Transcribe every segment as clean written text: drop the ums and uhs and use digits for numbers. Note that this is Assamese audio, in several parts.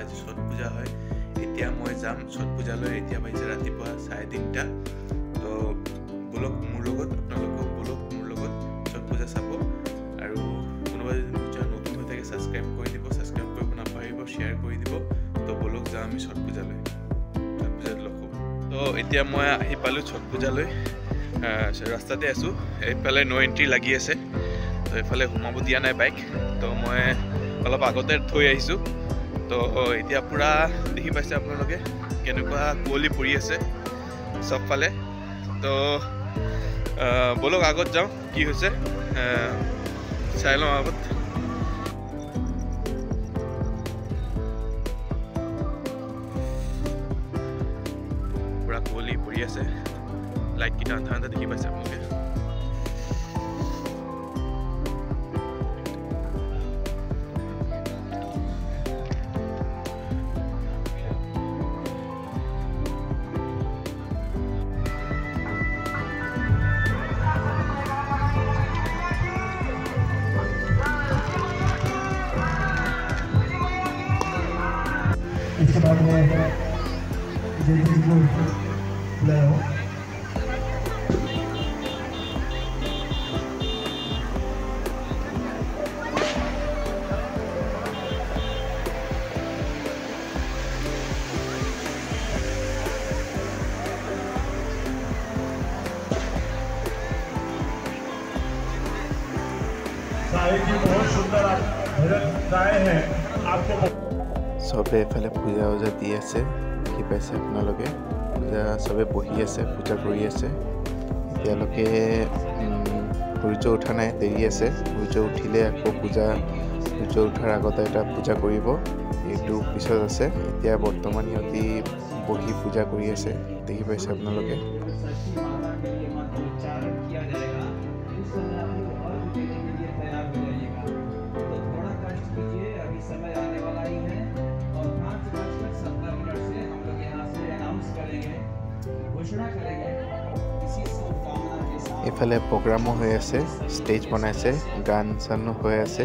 আজি ছট পূজা হয় এতিয়া মই যাম ছট পূজালৈ এতিয়া বাজিছে ৰাতিপুৱা 3:30 তো বলক মোৰ লগত আপোনালোকক বলক মোৰ লগত ছট পূজা চাব আৰু কোনোবা যদি মোৰ চেনেল নতুন হৈ থাকে সাবস্ক্ৰাইব কৰি দিব সাবস্ক্ৰাইব কৰিব নাপাহৰিব শেয়াৰ কৰি দিব তো বলক যাম আমি ছট পূজালৈ ছট পূজাত লগ হ'ব তো এতিয়া মই আহি পালোঁ ছট পূজালৈ ৰাস্তাতে আছোঁ এইফালে নো এন্ট্ৰি লাগি আছে তো এইফালে সোমাব দিয়া নাই বাইক তো মই অলপ আগতে থৈ আহিছোঁ তো এতিয়া পুৰা দেখি পাইছে আপোনালোকে কেনেকুৱা কুঁৱলী পৰি আছে চবফালে তো বলক আগত যাওঁ কি হৈছে চাই লওঁ আগত পুৰা কুঁৱলী পৰি আছে লাইটকেইটা আন্ধা আন্ধা দেখি পাইছে আপোনালোকে इसके बाद में जल्दी को बुलाया हो की बहुत सुंदर गाय है आपको सबे एफाले पूजा उजा दी আছে দেখি পাইছে আপোনালোকে পূজা সবে বহি আছে পূজা কৰি আছে এতিয়ালৈকে সূৰ্য উঠা নাই দেৰি আছে সূৰ্য উঠিলে আকৌ পূজা সূৰ্য উঠাৰ আগতে এটা পূজা কৰিব এইটো পিছত আছে এতিয়া বৰ্তমান ইহঁতি বহি পূজা কৰি আছে দেখি পাইছে আপোনালোকে এফালে প্ৰগ্ৰামো হৈ আছে ষ্টেজ বনাইছে গান চানো হৈ আছে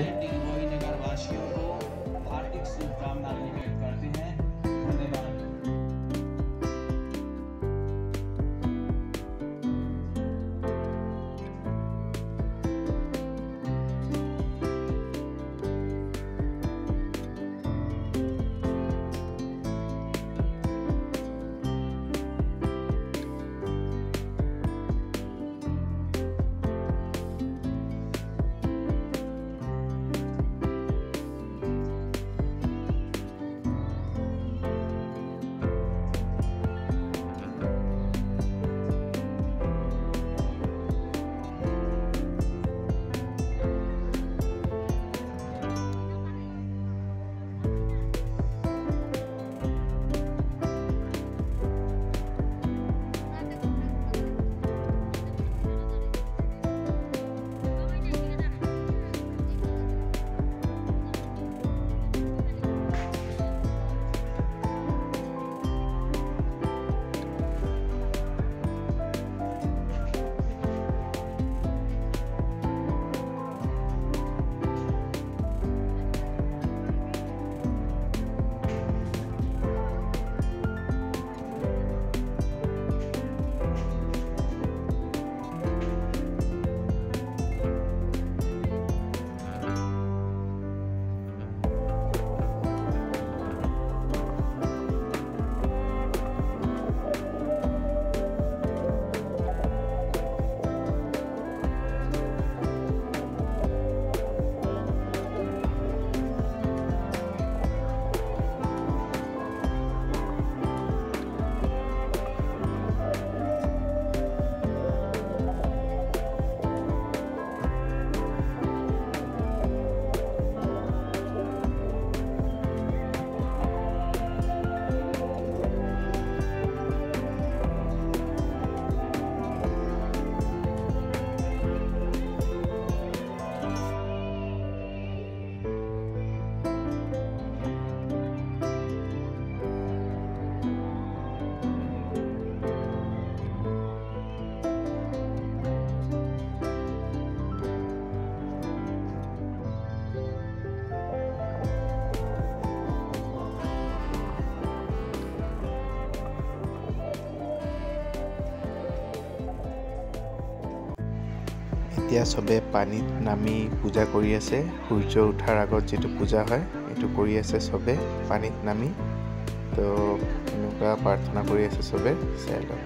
এতিয়া সবে পানীত নামি পূজা কৰি আছে সূৰ্য উঠাৰ আগত যেটো পূজা হয় এটো কৰি আছে সবে পানীত নামি তো এনেকুৱা প্ৰাৰ্থনা কৰি আছে সবে চাইলক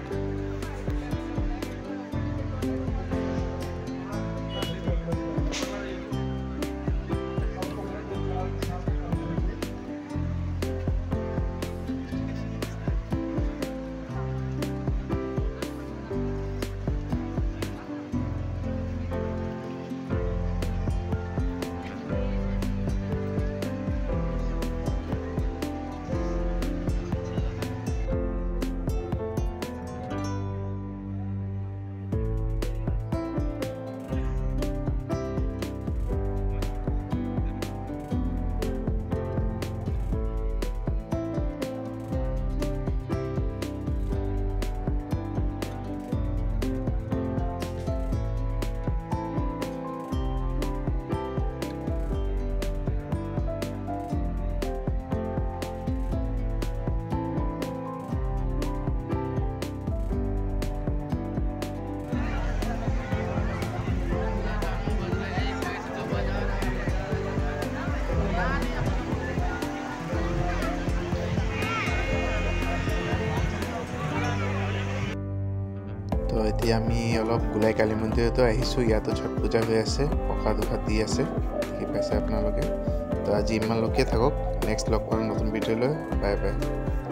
তো এতিয়া আমি অলপ গুলাই কালী মন্দিৰতো আহিছো ইয়াতো ছট পূজা হৈ আছে প্ৰসাদ দি আছে কি পাইছে আপোনালোকে তো আজি ইমানলৈকে থাকক নেক্সট লগ পাম নতুন ভিডিঅ'লৈ বাই বাই